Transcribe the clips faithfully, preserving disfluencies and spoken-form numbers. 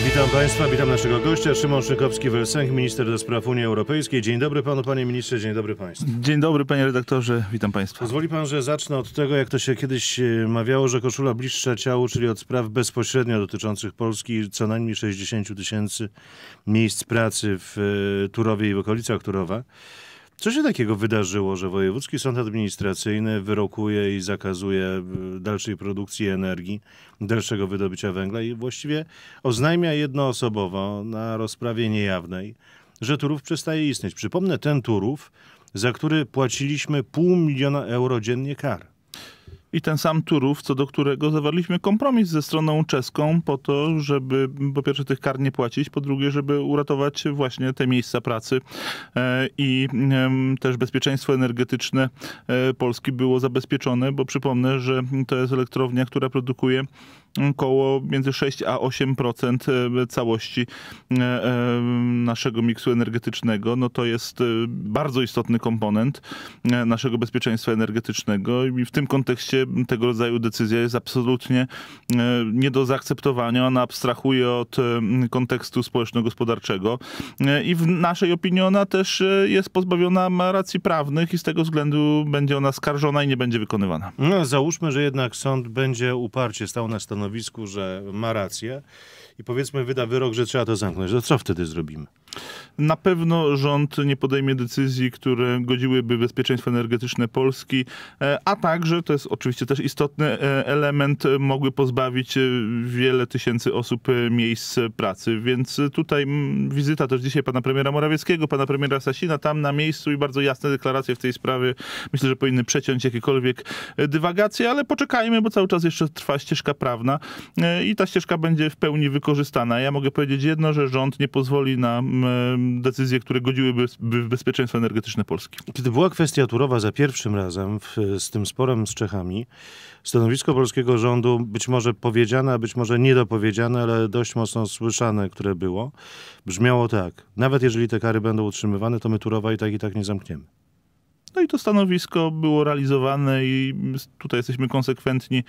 Witam Państwa, witam naszego gościa, Szymon Szynkowski-Welsenk, minister do spraw Unii Europejskiej. Dzień dobry Panu, Panie Ministrze, dzień dobry Państwu. Dzień dobry Panie redaktorze, witam Państwa. Pozwoli Pan, że zacznę od tego, jak to się kiedyś mawiało, że koszula bliższa ciału, czyli od spraw bezpośrednio dotyczących Polski, co najmniej sześćdziesiąt tysięcy miejsc pracy w Turowie i w okolicach Turowa. Co się takiego wydarzyło, że Wojewódzki Sąd Administracyjny wyrokuje i zakazuje dalszej produkcji energii, dalszego wydobycia węgla i właściwie oznajmia jednoosobowo na rozprawie niejawnej, że Turów przestaje istnieć. Przypomnę, ten Turów, za który płaciliśmy pół miliona euro dziennie kar. I ten sam Turów, co do którego zawarliśmy kompromis ze stroną czeską po to, żeby po pierwsze tych kar nie płacić, po drugie, żeby uratować właśnie te miejsca pracy i też bezpieczeństwo energetyczne Polski było zabezpieczone, bo przypomnę, że to jest elektrownia, która produkuje około między sześć a osiem procent całości naszego miksu energetycznego. No to jest bardzo istotny komponent naszego bezpieczeństwa energetycznego i w tym kontekście tego rodzaju decyzja jest absolutnie nie do zaakceptowania. Ona abstrahuje od kontekstu społeczno-gospodarczego i w naszej opinii ona też jest pozbawiona racji prawnych i z tego względu będzie ona skarżona i nie będzie wykonywana. No, załóżmy, że jednak sąd będzie uparcie stał na stanowisku, że ma rację i powiedzmy wyda wyrok, że trzeba to zamknąć. To co wtedy zrobimy? Na pewno rząd nie podejmie decyzji, które godziłyby bezpieczeństwo energetyczne Polski, a także, to jest oczywiście też istotny element, mogły pozbawić wiele tysięcy osób miejsc pracy. Więc tutaj wizyta też dzisiaj pana premiera Morawieckiego, pana premiera Sasina tam na miejscu i bardzo jasne deklaracje w tej sprawie. Myślę, że powinny przeciąć jakiekolwiek dywagacje, ale poczekajmy, bo cały czas jeszcze trwa ścieżka prawna i ta ścieżka będzie w pełni wykorzystana. Ja mogę powiedzieć jedno, że rząd nie pozwoli na decyzje, które godziłyby w bezpieczeństwo energetyczne Polski. Kiedy była kwestia Turowa za pierwszym razem w, z tym sporem z Czechami, stanowisko polskiego rządu, być może powiedziane, a być może niedopowiedziane, ale dość mocno słyszane, które było, brzmiało tak: nawet jeżeli te kary będą utrzymywane, to my Turowa i tak i tak nie zamkniemy. No i to stanowisko było realizowane i tutaj jesteśmy konsekwentni.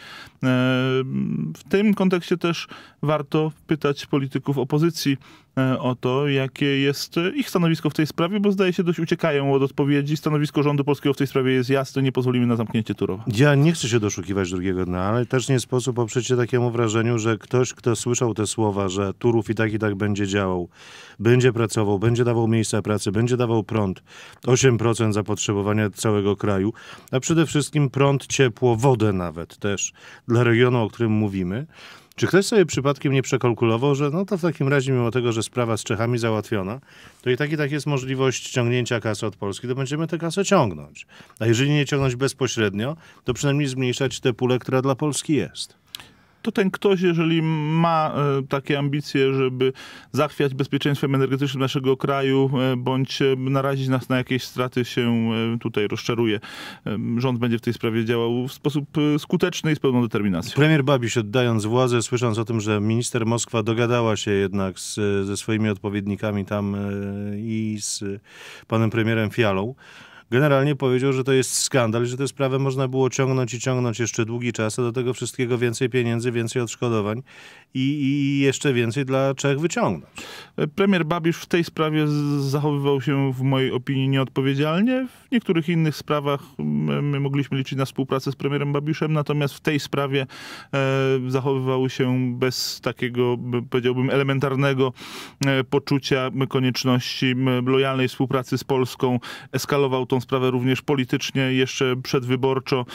W tym kontekście też warto pytać polityków opozycji o to, jakie jest ich stanowisko w tej sprawie, bo zdaje się dość uciekają od odpowiedzi. Stanowisko rządu polskiego w tej sprawie jest jasne, nie pozwolimy na zamknięcie Turowa. Ja nie chcę się doszukiwać drugiego dna, ale też nie sposób oprzeć się takiemu wrażeniu, że ktoś, kto słyszał te słowa, że Turów i tak i tak będzie działał, będzie pracował, będzie dawał miejsca pracy, będzie dawał prąd, osiem procent zapotrzebowania całego kraju, a przede wszystkim prąd, ciepło, wodę nawet też dla regionu, o którym mówimy. Czy ktoś sobie przypadkiem nie przekalkulował, że no to w takim razie, mimo tego, że sprawa z Czechami załatwiona, to i tak i tak jest możliwość ciągnięcia kasy od Polski, to będziemy tę kasę ciągnąć. A jeżeli nie ciągnąć bezpośrednio, to przynajmniej zmniejszać tę pulę, która dla Polski jest. To ten ktoś, jeżeli ma e, takie ambicje, żeby zachwiać bezpieczeństwem energetycznym naszego kraju, e, bądź narazić nas na jakieś straty, się e, tutaj rozczaruje. E, rząd będzie w tej sprawie działał w sposób skuteczny i z pełną determinacją. Premier Babiš, oddając władzę, słysząc o tym, że minister Moskwa dogadała się jednak z, ze swoimi odpowiednikami tam e, i z panem premierem Fialą, generalnie powiedział, że to jest skandal, że tę sprawę można było ciągnąć i ciągnąć jeszcze długi czas, a do tego wszystkiego więcej pieniędzy, więcej odszkodowań i, i jeszcze więcej dla Czech wyciągnąć. Premier Babiš w tej sprawie zachowywał się w mojej opinii nieodpowiedzialnie. W niektórych innych sprawach my mogliśmy liczyć na współpracę z premierem Babišem, natomiast w tej sprawie e, zachowywał się bez takiego, powiedziałbym, elementarnego e, poczucia konieczności lojalnej współpracy z Polską. Eskalował tą sprawę również politycznie, jeszcze przedwyborczo.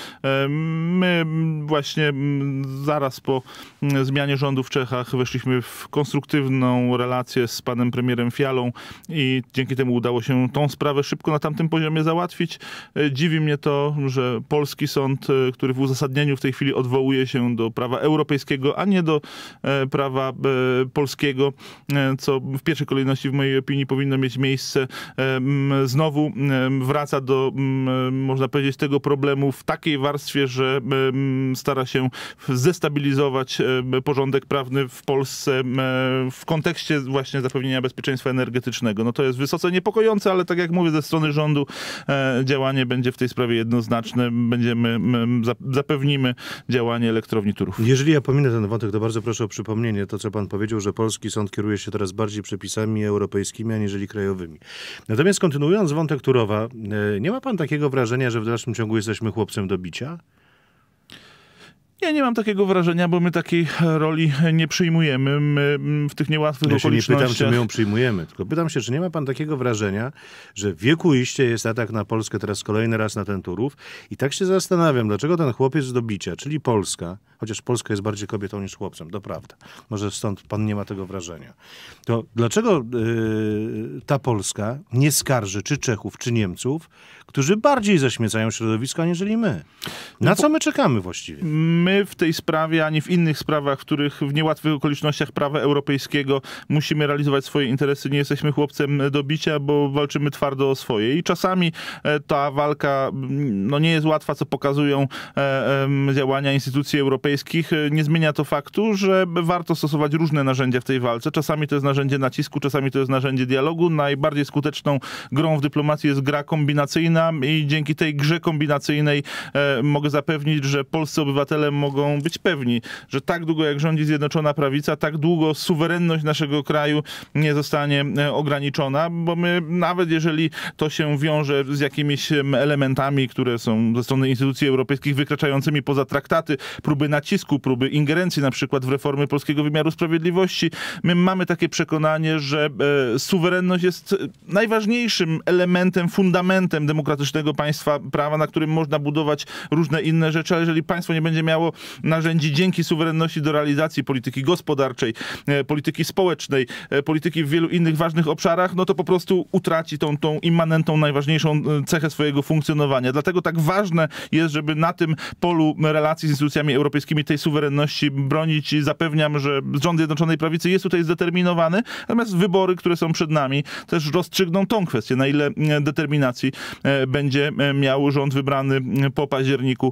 My właśnie zaraz po zmianie rządu w Czechach weszliśmy w konstruktywną relację z panem premierem Fialą i dzięki temu udało się tą sprawę szybko na tamtym poziomie załatwić. Dziwi mnie to, że polski sąd, który w uzasadnieniu w tej chwili odwołuje się do prawa europejskiego, a nie do prawa polskiego, co w pierwszej kolejności w mojej opinii powinno mieć miejsce, znowu wraca do, można powiedzieć, tego problemu w takiej warstwie, że stara się zestabilizować porządek prawny w Polsce w kontekście właśnie właśnie zapewnienia bezpieczeństwa energetycznego. No to jest wysoce niepokojące, ale tak jak mówię, ze strony rządu e, działanie będzie w tej sprawie jednoznaczne. Będziemy, m, zapewnimy działanie elektrowni Turów. Jeżeli ja pominę ten wątek, to bardzo proszę o przypomnienie to, co pan powiedział, że polski sąd kieruje się teraz bardziej przepisami europejskimi, aniżeli krajowymi. Natomiast kontynuując wątek Turowa, e, nie ma pan takiego wrażenia, że w dalszym ciągu jesteśmy chłopcem do bicia? Ja nie mam takiego wrażenia, bo my takiej roli nie przyjmujemy. My w tych niełatwych Ja się nie okolicznościach... pytam, czy my ją przyjmujemy, tylko pytam się, czy nie ma pan takiego wrażenia, że wiekuiście jest atak na Polskę teraz kolejny raz na ten Turów i tak się zastanawiam, dlaczego ten chłopiec do bicia, czyli Polska, chociaż Polska jest bardziej kobietą niż chłopcem, to prawda, może stąd pan nie ma tego wrażenia, to dlaczego yy, ta Polska nie skarży czy Czechów, czy Niemców, którzy bardziej zaśmiecają środowisko, aniżeli my? Na co my czekamy właściwie? My w tej sprawie, ani w innych sprawach, w których w niełatwych okolicznościach prawa europejskiego musimy realizować swoje interesy, nie jesteśmy chłopcem do bicia, bo walczymy twardo o swoje. I czasami ta walka no, nie jest łatwa, co pokazują działania instytucji europejskich. Nie zmienia to faktu, że warto stosować różne narzędzia w tej walce. Czasami to jest narzędzie nacisku, czasami to jest narzędzie dialogu. Najbardziej skuteczną grą w dyplomacji jest gra kombinacyjna i dzięki tej grze kombinacyjnej mogę zapewnić, że polscy obywatele mogą być pewni, że tak długo jak rządzi Zjednoczona Prawica, tak długo suwerenność naszego kraju nie zostanie ograniczona, bo my nawet jeżeli to się wiąże z jakimiś elementami, które są ze strony instytucji europejskich wykraczającymi poza traktaty, próby nacisku, próby ingerencji na przykład w reformy polskiego wymiaru sprawiedliwości, my mamy takie przekonanie, że e, suwerenność jest najważniejszym elementem, fundamentem demokratycznego państwa prawa, na którym można budować różne inne rzeczy, ale jeżeli państwo nie będzie miało narzędzi dzięki suwerenności do realizacji polityki gospodarczej, polityki społecznej, polityki w wielu innych ważnych obszarach, no to po prostu utraci tą, tą immanentną, najważniejszą cechę swojego funkcjonowania. Dlatego tak ważne jest, żeby na tym polu relacji z instytucjami europejskimi tej suwerenności bronić i zapewniam, że rząd Zjednoczonej Prawicy jest tutaj zdeterminowany, natomiast wybory, które są przed nami, też rozstrzygną tą kwestię, na ile determinacji będzie miał rząd wybrany po październiku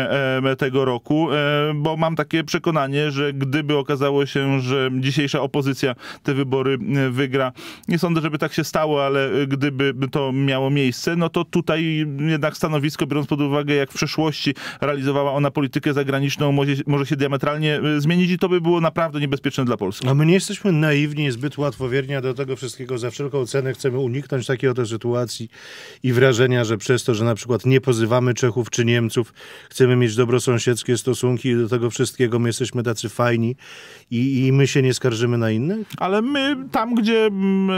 tego roku, bo mam takie przekonanie, że gdyby okazało się, że dzisiejsza opozycja te wybory wygra, nie sądzę, żeby tak się stało, ale gdyby to miało miejsce, no to tutaj jednak stanowisko, biorąc pod uwagę, jak w przeszłości realizowała ona politykę zagraniczną, może, może się diametralnie zmienić i to by było naprawdę niebezpieczne dla Polski. A my nie jesteśmy naiwni i zbyt łatwowierni, a do tego wszystkiego za wszelką cenę chcemy uniknąć takiej oto sytuacji i wrażenia, że przez to, że na przykład nie pozywamy Czechów czy Niemców, chcemy mieć dobrosąsiedzkie stosunki i do tego wszystkiego my jesteśmy tacy fajni i, i my się nie skarżymy na innych? Ale my tam, gdzie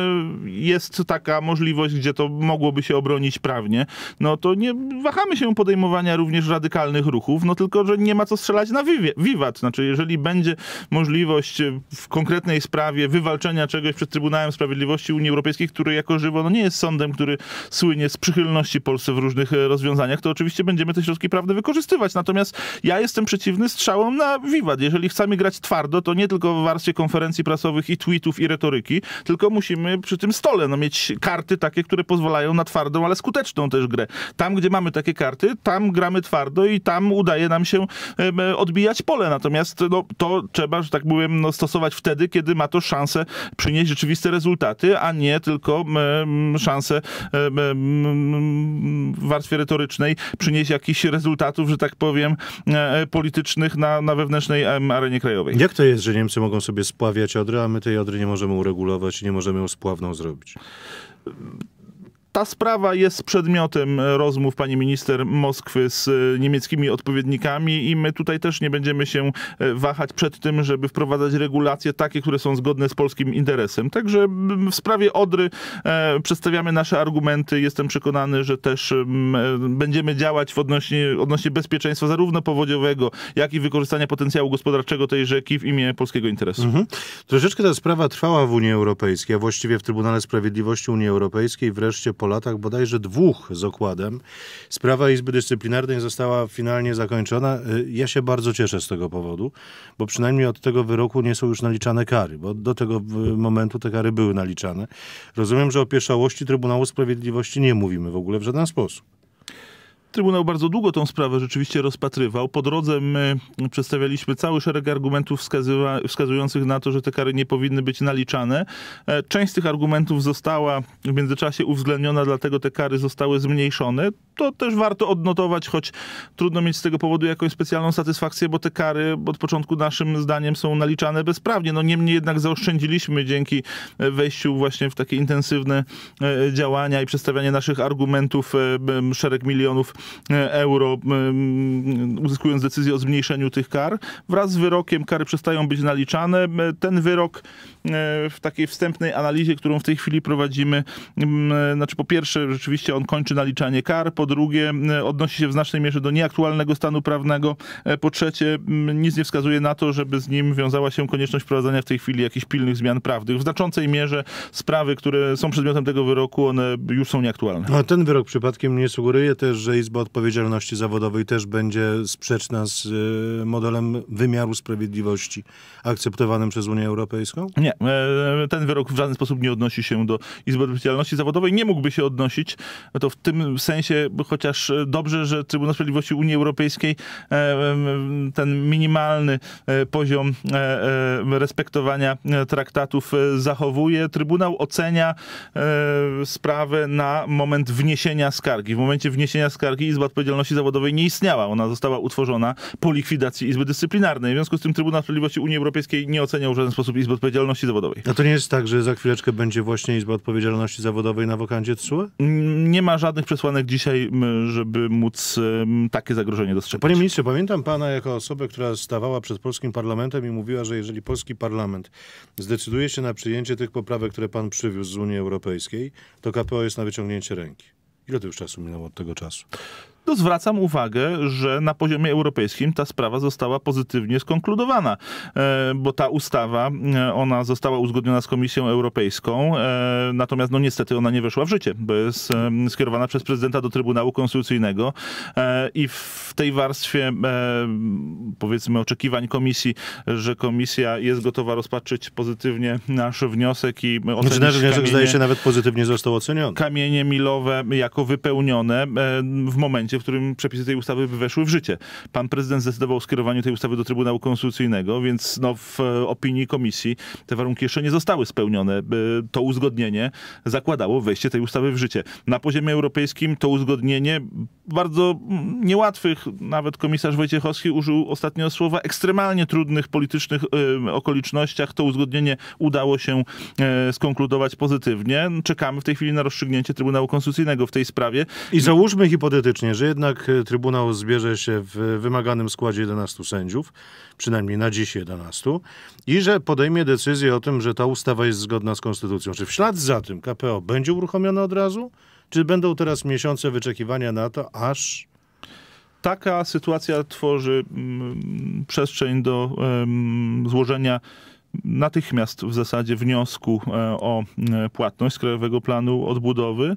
jest taka możliwość, gdzie to mogłoby się obronić prawnie, no to nie wahamy się podejmowania również radykalnych ruchów, no tylko, że nie ma co strzelać na wiwat. Znaczy, jeżeli będzie możliwość w konkretnej sprawie wywalczenia czegoś przed Trybunałem Sprawiedliwości Unii Europejskiej, który jako żywo no nie jest sądem, który słynie z przychylności Polsce w różnych rozwiązaniach, to oczywiście będziemy te środki prawne wykorzystywać. Natomiast ja jestem przeciwny strzałom na wiwat. Jeżeli chcemy grać twardo, to nie tylko w warstwie konferencji prasowych i tweetów i retoryki, tylko musimy przy tym stole no, mieć karty takie, które pozwalają na twardą, ale skuteczną też grę. Tam, gdzie mamy takie karty, tam gramy twardo i tam udaje nam się e, odbijać pole. Natomiast no, to trzeba, że tak powiem, no, stosować wtedy, kiedy ma to szansę przynieść rzeczywiste rezultaty, a nie tylko e, szansę e, w warstwie retorycznej przynieść jakichś rezultatów, że tak powiem, e, politycznych na, na wewnętrznej e, arenie krajowej. Jak to jest, że Niemcy mogą sobie spławiać Odrę, a my tej Odry nie możemy uregulować i nie możemy ją spławną zrobić? Ta sprawa jest przedmiotem rozmów pani minister Moskwy z niemieckimi odpowiednikami i my tutaj też nie będziemy się wahać przed tym, żeby wprowadzać regulacje takie, które są zgodne z polskim interesem. Także w sprawie Odry e, przedstawiamy nasze argumenty. Jestem przekonany, że też e, będziemy działać w odnośnie, odnośnie bezpieczeństwa zarówno powodziowego, jak i wykorzystania potencjału gospodarczego tej rzeki w imię polskiego interesu. Mhm. Troszeczkę ta sprawa trwała w Unii Europejskiej, a właściwie w Trybunale Sprawiedliwości Unii Europejskiej. Wreszcie po latach bodajże dwóch z okładem sprawa Izby Dyscyplinarnej została finalnie zakończona. Ja się bardzo cieszę z tego powodu, bo przynajmniej od tego wyroku nie są już naliczane kary, bo do tego momentu te kary były naliczane. Rozumiem, że o pieszałości Trybunału Sprawiedliwości nie mówimy w ogóle w żaden sposób. Trybunał bardzo długo tą sprawę rzeczywiście rozpatrywał. Po drodze my przedstawialiśmy cały szereg argumentów wskazywa- wskazujących na to, że te kary nie powinny być naliczane. Część z tych argumentów została w międzyczasie uwzględniona, dlatego te kary zostały zmniejszone. To też warto odnotować, choć trudno mieć z tego powodu jakąś specjalną satysfakcję, bo te kary od początku naszym zdaniem są naliczane bezprawnie. No niemniej jednak zaoszczędziliśmy dzięki wejściu właśnie w takie intensywne działania i przedstawianie naszych argumentów szereg milionów euro, uzyskując decyzję o zmniejszeniu tych kar. Wraz z wyrokiem kary przestają być naliczane. Ten wyrok w takiej wstępnej analizie, którą w tej chwili prowadzimy, znaczy po pierwsze rzeczywiście on kończy naliczanie kar, po drugie odnosi się w znacznej mierze do nieaktualnego stanu prawnego, po trzecie nic nie wskazuje na to, żeby z nim wiązała się konieczność wprowadzania w tej chwili jakichś pilnych zmian prawnych. W znaczącej mierze sprawy, które są przedmiotem tego wyroku, one już są nieaktualne. A ten wyrok przypadkiem nie sugeruje też, że Izba Odpowiedzialności Zawodowej też będzie sprzeczna z modelem wymiaru sprawiedliwości akceptowanym przez Unię Europejską? Nie. Ten wyrok w żaden sposób nie odnosi się do Izby Odpowiedzialności Zawodowej. Nie mógłby się odnosić. To w tym sensie, chociaż dobrze, że Trybunał Sprawiedliwości Unii Europejskiej ten minimalny poziom respektowania traktatów zachowuje. Trybunał ocenia sprawę na moment wniesienia skargi. W momencie wniesienia skargi Izba Odpowiedzialności Zawodowej nie istniała. Ona została utworzona po likwidacji Izby Dyscyplinarnej. W związku z tym Trybunał Sprawiedliwości Unii Europejskiej nie oceniał w żaden sposób Izby Odpowiedzialności Zawodowej. A to nie jest tak, że za chwileczkę będzie właśnie Izba Odpowiedzialności Zawodowej na wokandzie T S U E? Nie ma żadnych przesłanek dzisiaj, żeby móc takie zagrożenie dostrzegać. Panie ministrze, pamiętam pana jako osobę, która stawała przed polskim parlamentem i mówiła, że jeżeli polski parlament zdecyduje się na przyjęcie tych poprawek, które pan przywiózł z Unii Europejskiej, to K P O jest na wyciągnięcie ręki. Ile to już czasu minęło od tego czasu? To zwracam uwagę, że na poziomie europejskim ta sprawa została pozytywnie skonkludowana, bo ta ustawa, ona została uzgodniona z Komisją Europejską, natomiast no niestety ona nie weszła w życie, bo jest skierowana przez prezydenta do Trybunału Konstytucyjnego i w tej warstwie, powiedzmy, oczekiwań Komisji, że Komisja jest gotowa rozpatrzyć pozytywnie nasz wniosek i ocenić znaczy, nasz wniosek, kamienie, zdaje się, nawet pozytywnie został oceniony. Kamienie milowe jako wypełnione w momencie, w którym przepisy tej ustawy weszły w życie. Pan prezydent zdecydował o skierowaniu tej ustawy do Trybunału Konstytucyjnego, więc no, w opinii komisji te warunki jeszcze nie zostały spełnione. To uzgodnienie zakładało wejście tej ustawy w życie. Na poziomie europejskim to uzgodnienie w bardzo niełatwych, nawet komisarz Wojciechowski użył ostatnio słowa, ekstremalnie trudnych politycznych okolicznościach to uzgodnienie udało się skonkludować pozytywnie. Czekamy w tej chwili na rozstrzygnięcie Trybunału Konstytucyjnego w tej sprawie. I załóżmy hipotetycznie, że jednak Trybunał zbierze się w wymaganym składzie jedenastu sędziów, przynajmniej na dziś jedenastu, i że podejmie decyzję o tym, że ta ustawa jest zgodna z konstytucją. Czy w ślad za tym K P O będzie uruchomione od razu? Czy będą teraz miesiące wyczekiwania na to, aż... Taka sytuacja tworzy mm, przestrzeń do um, złożenia natychmiast w zasadzie wniosku o płatność z Krajowego Planu Odbudowy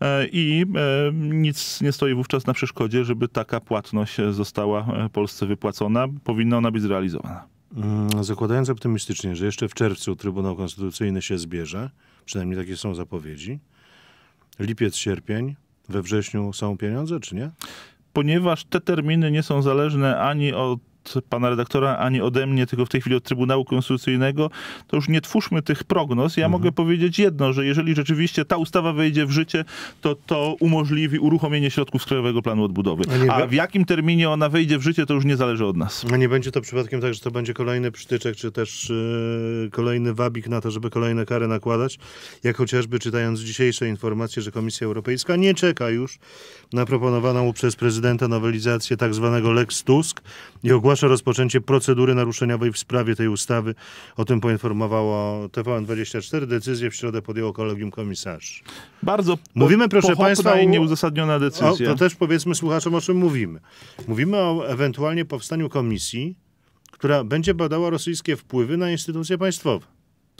i nic nie stoi wówczas na przeszkodzie, żeby taka płatność została Polsce wypłacona. Powinna ona być zrealizowana. Zakładając optymistycznie, że jeszcze w czerwcu Trybunał Konstytucyjny się zbierze, przynajmniej takie są zapowiedzi, lipiec, sierpień, we wrześniu są pieniądze, czy nie? Ponieważ te terminy nie są zależne ani od pana redaktora, ani ode mnie, tylko w tej chwili od Trybunału Konstytucyjnego, to już nie twórzmy tych prognoz. Ja mhm. mogę powiedzieć jedno, że jeżeli rzeczywiście ta ustawa wejdzie w życie, to to umożliwi uruchomienie środków z Krajowego Planu Odbudowy. A, A w jakim terminie ona wejdzie w życie, to już nie zależy od nas. A nie będzie to przypadkiem tak, że to będzie kolejny przytyczek, czy też yy, kolejny wabik na to, żeby kolejne kary nakładać, jak chociażby czytając dzisiejsze informacje, że Komisja Europejska nie czeka już na proponowaną przez prezydenta nowelizację tak zwanego Lex Tusk i ogłasza rozpoczęcie procedury naruszeniowej w sprawie tej ustawy. O tym poinformowało T V N dwadzieścia cztery. Decyzję w środę podjęło Kolegium Komisarzy. Bardzo mówimy, proszę państwa, i nieuzasadniona decyzja. O, to też powiedzmy słuchaczom, o czym mówimy. Mówimy o ewentualnie powstaniu komisji, która będzie badała rosyjskie wpływy na instytucje państwowe.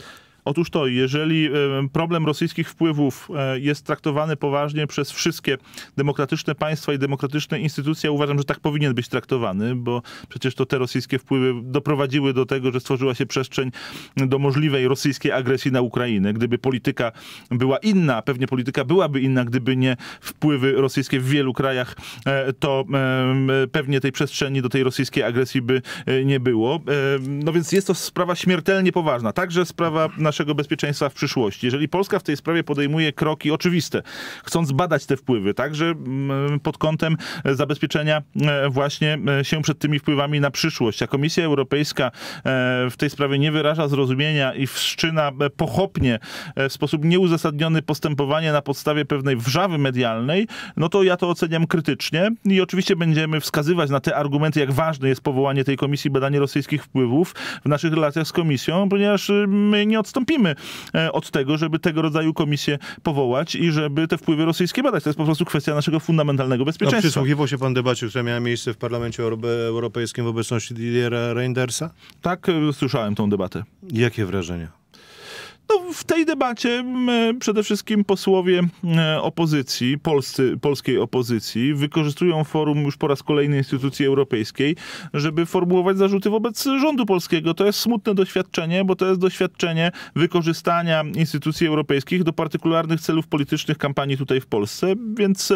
Otóż to, jeżeli problem rosyjskich wpływów jest traktowany poważnie przez wszystkie demokratyczne państwa i demokratyczne instytucje, uważam, że tak powinien być traktowany, bo przecież to te rosyjskie wpływy doprowadziły do tego, że stworzyła się przestrzeń do możliwej rosyjskiej agresji na Ukrainę. Gdyby polityka była inna, pewnie polityka byłaby inna, gdyby nie wpływy rosyjskie w wielu krajach, to pewnie tej przestrzeni do tej rosyjskiej agresji by nie było. No więc jest to sprawa śmiertelnie poważna. Także sprawa naszego bezpieczeństwa w przyszłości. Jeżeli Polska w tej sprawie podejmuje kroki oczywiste, chcąc badać te wpływy, także pod kątem zabezpieczenia właśnie się przed tymi wpływami na przyszłość, a Komisja Europejska w tej sprawie nie wyraża zrozumienia i wszczyna pochopnie, w sposób nieuzasadniony postępowanie na podstawie pewnej wrzawy medialnej, no to ja to oceniam krytycznie i oczywiście będziemy wskazywać na te argumenty, jak ważne jest powołanie tej Komisji Badania Rosyjskich Wpływów w naszych relacjach z Komisją, ponieważ my nie odstąpimy od tego, żeby tego rodzaju komisję powołać i żeby te wpływy rosyjskie badać. To jest po prostu kwestia naszego fundamentalnego bezpieczeństwa. No, przysłuchiwał się pan debacie, która miała miejsce w Parlamencie Europejskim w obecności Didiera Reindersa? Tak, słyszałem tą debatę. Jakie wrażenia? No, w tej debacie przede wszystkim posłowie opozycji, polscy, polskiej opozycji, wykorzystują forum już po raz kolejny instytucji europejskiej, żeby formułować zarzuty wobec rządu polskiego. To jest smutne doświadczenie, bo to jest doświadczenie wykorzystania instytucji europejskich do partykularnych celów politycznych kampanii tutaj w Polsce, więc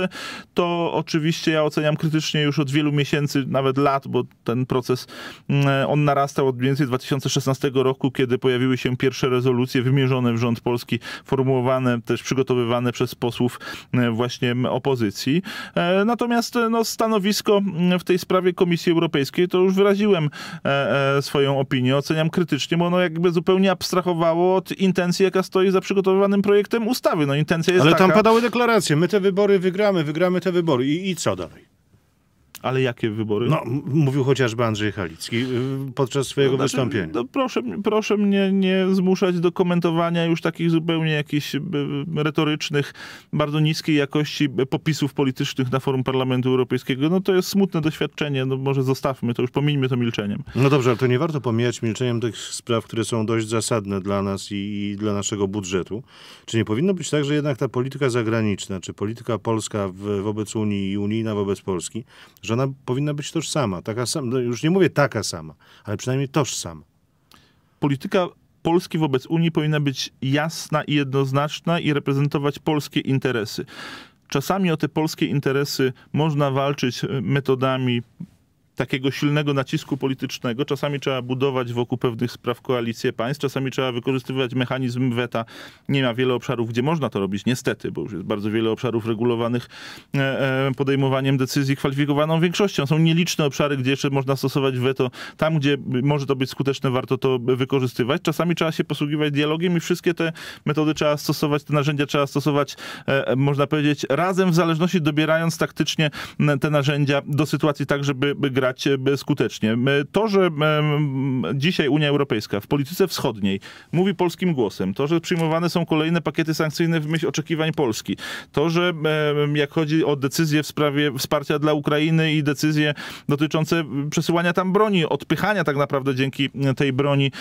to oczywiście ja oceniam krytycznie już od wielu miesięcy, nawet lat, bo ten proces, on narastał od mniej więcej dwa tysiące szesnastego roku, kiedy pojawiły się pierwsze rezolucje wymierzone w rząd polski, formułowane, też przygotowywane przez posłów właśnie opozycji. Natomiast no, stanowisko w tej sprawie Komisji Europejskiej, to już wyraziłem swoją opinię, oceniam krytycznie, bo ono jakby zupełnie abstrahowało od intencji, jaka stoi za przygotowywanym projektem ustawy. No, intencja jest Ale taka... tam padały deklaracje, my te wybory wygramy, wygramy te wybory. I, i co dalej? Ale jakie wybory? No, mówił chociażby Andrzej Halicki podczas swojego no, znaczy, wystąpienia. No, proszę, proszę mnie nie zmuszać do komentowania już takich zupełnie jakichś retorycznych, bardzo niskiej jakości popisów politycznych na forum Parlamentu Europejskiego. No to jest smutne doświadczenie, no może zostawmy to, już pomińmy to milczeniem. No dobrze, ale to nie warto pomijać milczeniem tych spraw, które są dość zasadne dla nas i, i dla naszego budżetu. Czy nie powinno być tak, że jednak ta polityka zagraniczna, czy polityka polska w, wobec Unii i unijna wobec Polski, że ona powinna być tożsama, taka sama, już nie mówię taka sama, ale przynajmniej tożsama. Polityka Polski wobec Unii powinna być jasna i jednoznaczna i reprezentować polskie interesy. Czasami o te polskie interesy można walczyć metodami takiego silnego nacisku politycznego. Czasami trzeba budować wokół pewnych spraw koalicję państw, czasami trzeba wykorzystywać mechanizm weta. Nie ma wiele obszarów, gdzie można to robić, niestety, bo już jest bardzo wiele obszarów regulowanych podejmowaniem decyzji kwalifikowaną większością. Są nieliczne obszary, gdzie jeszcze można stosować weto. Tam, gdzie może to być skuteczne, warto to wykorzystywać. Czasami trzeba się posługiwać dialogiem i wszystkie te metody trzeba stosować, te narzędzia trzeba stosować, można powiedzieć, razem, w zależności, dobierając taktycznie te narzędzia do sytuacji tak, żeby grać skutecznie. To, że dzisiaj Unia Europejska w polityce wschodniej mówi polskim głosem, to, że przyjmowane są kolejne pakiety sankcyjne w myśl oczekiwań Polski, to, że jak chodzi o decyzje w sprawie wsparcia dla Ukrainy i decyzje dotyczące przesyłania tam broni, odpychania tak naprawdę dzięki tej broni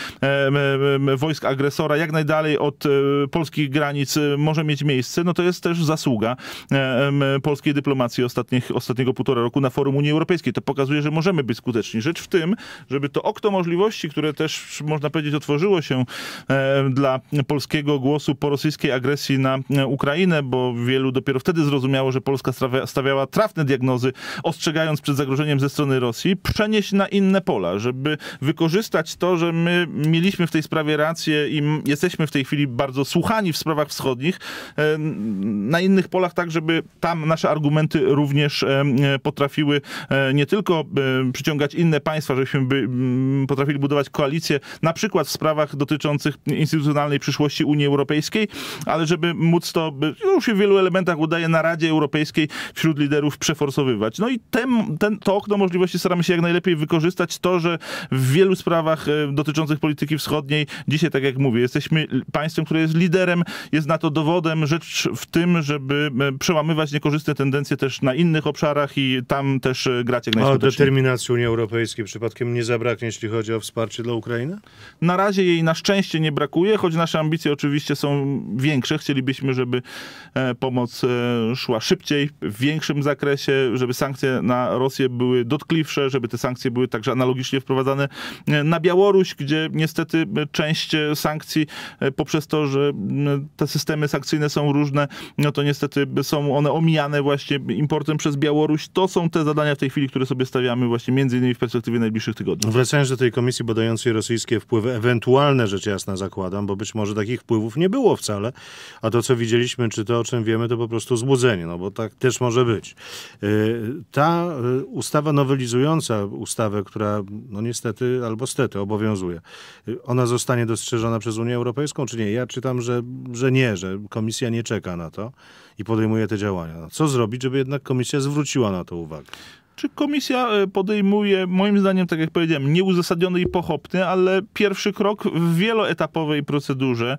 wojsk agresora jak najdalej od polskich granic może mieć miejsce, no to jest też zasługa polskiej dyplomacji ostatnich, ostatniego półtora roku na forum Unii Europejskiej. To pokazuje, że możemy być skuteczni. Rzecz w tym, żeby to okno możliwości, które też, można powiedzieć, otworzyło się e, dla polskiego głosu po rosyjskiej agresji na Ukrainę, bo wielu dopiero wtedy zrozumiało, że Polska stawia, stawiała trafne diagnozy, ostrzegając przed zagrożeniem ze strony Rosji, przenieść na inne pola, żeby wykorzystać to, że my mieliśmy w tej sprawie rację i jesteśmy w tej chwili bardzo słuchani w sprawach wschodnich, e, na innych polach, tak żeby tam nasze argumenty również e, potrafiły e, nie tylko przyciągać inne państwa, żebyśmy by, potrafili budować koalicję, na przykład w sprawach dotyczących instytucjonalnej przyszłości Unii Europejskiej, ale żeby móc to, już się w wielu elementach udaje, na Radzie Europejskiej wśród liderów przeforsowywać. No i ten, ten, to okno możliwości staramy się jak najlepiej wykorzystać. To, że w wielu sprawach dotyczących polityki wschodniej dzisiaj, tak jak mówię, jesteśmy państwem, które jest liderem, jest na to dowodem. Rzecz w tym, żeby przełamywać niekorzystne tendencje też na innych obszarach i tam też grać jak najskuteczniej. determinacji Unii Europejskiej przypadkiem nie zabraknie, jeśli chodzi o wsparcie dla Ukrainy? Na razie jej na szczęście nie brakuje, choć nasze ambicje oczywiście są większe. Chcielibyśmy, żeby e, pomoc e, szła szybciej, w większym zakresie, żeby sankcje na Rosję były dotkliwsze, żeby te sankcje były także analogicznie wprowadzane e, na Białoruś, gdzie niestety część sankcji e, poprzez to, że e, te systemy sankcyjne są różne, no to niestety są one omijane właśnie importem przez Białoruś. To są te zadania w tej chwili, które sobie stawiamy właśnie między innymi w perspektywie najbliższych tygodni. Wracając do tej komisji badającej rosyjskie wpływy, ewentualne rzecz jasna zakładam, bo być może takich wpływów nie było wcale, a to co widzieliśmy, czy to o czym wiemy, to po prostu złudzenie, no bo tak też może być. Ta ustawa nowelizująca ustawę, która no niestety albo stety obowiązuje, ona zostanie dostrzeżona przez Unię Europejską, czy nie? Ja czytam, że, że nie, że komisja nie czeka na to i podejmuje te działania. Co zrobić, żeby jednak komisja zwróciła na to uwagę? Czy komisja podejmuje, moim zdaniem, tak jak powiedziałem, nieuzasadniony i pochopny, ale pierwszy krok w wieloetapowej procedurze.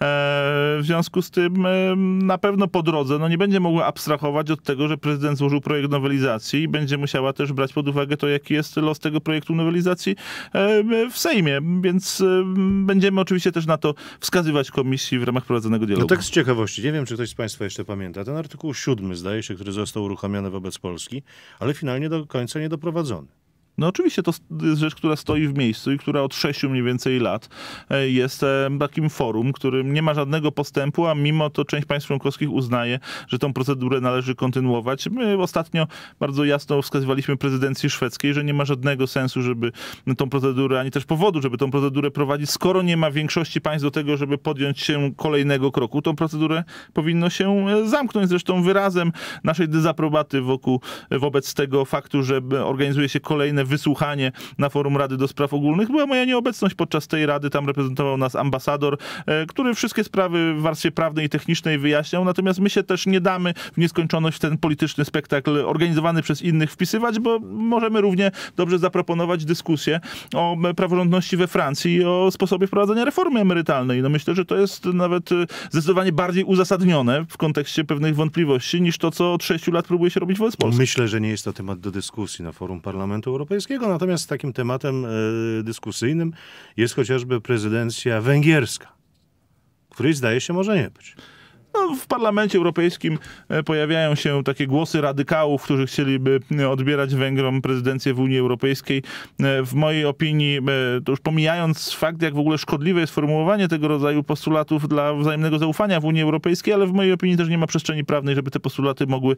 W związku z tym na pewno po drodze no nie będzie mogła abstrahować od tego, że prezydent złożył projekt nowelizacji i będzie musiała też brać pod uwagę to, jaki jest los tego projektu nowelizacji w Sejmie. Więc będziemy oczywiście też na to wskazywać komisji w ramach prowadzonego dialogu. No tak z ciekawości, nie wiem, czy ktoś z państwa jeszcze pamięta, ten artykuł siódmy, zdaje się, który został uruchomiony wobec Polski, ale finalnie do końca niedoprowadzony. No oczywiście to jest rzecz, która stoi w miejscu i która od sześciu mniej więcej lat jest takim forum, którym nie ma żadnego postępu, a mimo to część państw członkowskich uznaje, że tą procedurę należy kontynuować. My ostatnio bardzo jasno wskazywaliśmy prezydencji szwedzkiej, że nie ma żadnego sensu, żeby tą procedurę, ani też powodu, żeby tą procedurę prowadzić, skoro nie ma większości państw do tego, żeby podjąć się kolejnego kroku. Tą procedurę powinno się zamknąć. Zresztą wyrazem naszej dezaprobaty wokół, wobec tego faktu, że organizuje się kolejne wysłuchanie na forum Rady do Spraw Ogólnych, była moja nieobecność podczas tej rady. Tam reprezentował nas ambasador, który wszystkie sprawy w warstwie prawnej i technicznej wyjaśniał. Natomiast my się też nie damy w nieskończoność w ten polityczny spektakl organizowany przez innych wpisywać, bo możemy równie dobrze zaproponować dyskusję o praworządności we Francji i o sposobie wprowadzania reformy emerytalnej. No myślę, że to jest nawet zdecydowanie bardziej uzasadnione w kontekście pewnych wątpliwości niż to, co od sześciu lat próbuje się robić wobec Polski. Myślę, że nie jest to temat do dyskusji na forum Parlamentu Europejskiego. Natomiast takim tematem e, dyskusyjnym jest chociażby prezydencja węgierska, której zdaje się może nie być. No, w Parlamencie Europejskim pojawiają się takie głosy radykałów, którzy chcieliby odbierać Węgrom prezydencję w Unii Europejskiej. W mojej opinii, to już pomijając fakt, jak w ogóle szkodliwe jest formułowanie tego rodzaju postulatów dla wzajemnego zaufania w Unii Europejskiej, ale w mojej opinii też nie ma przestrzeni prawnej, żeby te postulaty mogły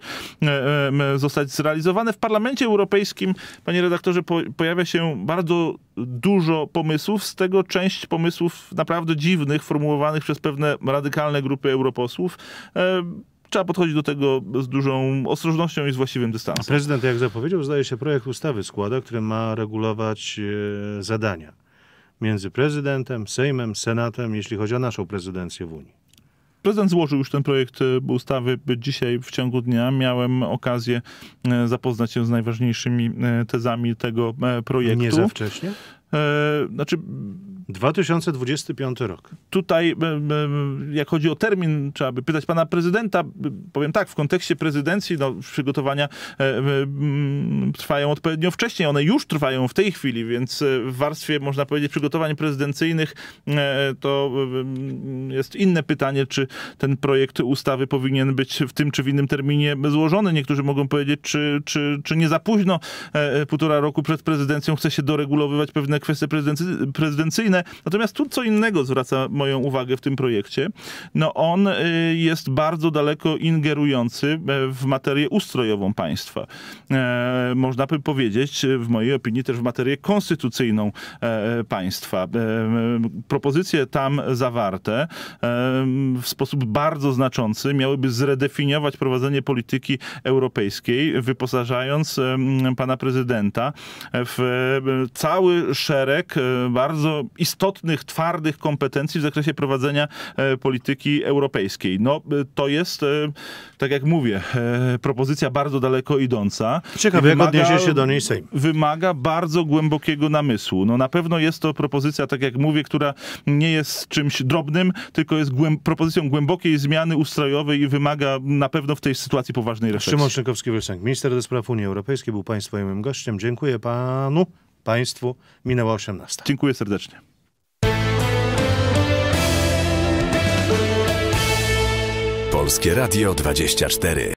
zostać zrealizowane. W Parlamencie Europejskim, panie redaktorze, pojawia się bardzo dużo pomysłów, z tego część pomysłów naprawdę dziwnych, formułowanych przez pewne radykalne grupy europosłów. Trzeba podchodzić do tego z dużą ostrożnością i z właściwym dystansem. Prezydent, jak zapowiedział, zdaje się, projekt ustawy składa, który ma regulować e, zadania między prezydentem, Sejmem, Senatem, jeśli chodzi o naszą prezydencję w Unii. Prezydent złożył już ten projekt ustawy dzisiaj w ciągu dnia. Miałem okazję zapoznać się z najważniejszymi tezami tego projektu. Nie za wcześnie? E, znaczy... dwa tysiące dwudziesty piąty rok. Tutaj, jak chodzi o termin, trzeba by pytać pana prezydenta. Powiem tak, w kontekście prezydencji no, przygotowania trwają odpowiednio wcześniej. One już trwają w tej chwili, więc w warstwie, można powiedzieć, przygotowań prezydencyjnych to jest inne pytanie, czy ten projekt ustawy powinien być w tym czy w innym terminie złożony. Niektórzy mogą powiedzieć, czy, czy, czy nie za późno, półtora roku przed prezydencją chce się doregulowywać pewne kwestie prezydency- prezydencyjne. Natomiast tu co innego zwraca moją uwagę w tym projekcie. No on jest bardzo daleko ingerujący w materię ustrojową państwa. E, można by powiedzieć, w mojej opinii, też w materię konstytucyjną e, państwa. E, propozycje tam zawarte e, w sposób bardzo znaczący miałyby zredefiniować prowadzenie polityki europejskiej, wyposażając e, pana prezydenta w cały szereg bardzo istotnych, twardych kompetencji w zakresie prowadzenia e, polityki europejskiej. No to jest, e, tak jak mówię, e, propozycja bardzo daleko idąca. Ciekawe, jak Wymaga- odniesie się do niej Sejm. Wymaga bardzo głębokiego namysłu. No na pewno jest to propozycja, tak jak mówię, która nie jest czymś drobnym, tylko jest głęb- propozycją głębokiej zmiany ustrojowej i wymaga na pewno w tej sytuacji poważnej refleksji. Szymon Szynkowski-Welsenk, minister do spraw Unii Europejskiej, był państwa i moim gościem. Dziękuję panu, państwu. Minęła osiemnasta. Dziękuję serdecznie. Polskie Radio dwadzieścia cztery.